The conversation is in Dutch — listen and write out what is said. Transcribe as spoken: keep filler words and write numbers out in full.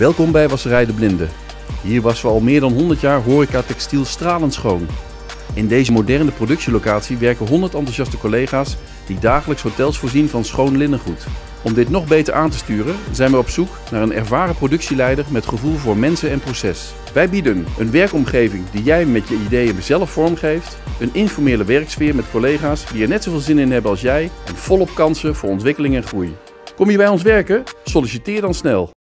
Welkom bij Wasserij De Blinde. Hier wassen we al meer dan honderd jaar horeca textiel stralend schoon. In deze moderne productielocatie werken honderd enthousiaste collega's die dagelijks hotels voorzien van schoon linnengoed. Om dit nog beter aan te sturen zijn we op zoek naar een ervaren productieleider met gevoel voor mensen en proces. Wij bieden een werkomgeving die jij met je ideeën zelf vormgeeft, een informele werksfeer met collega's die er net zoveel zin in hebben als jij en volop kansen voor ontwikkeling en groei. Kom je bij ons werken? Solliciteer dan snel.